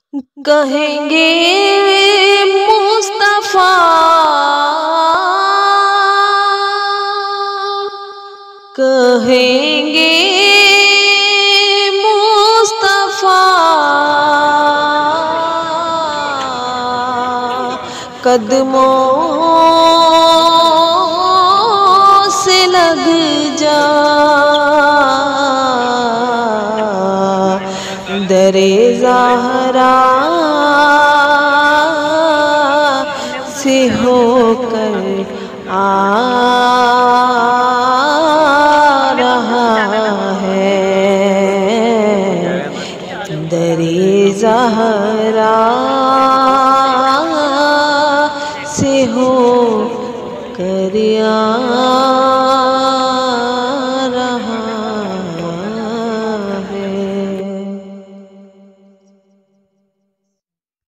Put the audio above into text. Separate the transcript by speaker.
Speaker 1: کہیں گے مصطفیٰ، کہیں گے مصطفیٰ، قدموں سے لگ جا، در زہرا سے ہو کر آ رہا ہے، در زہرا سے ہو کر آ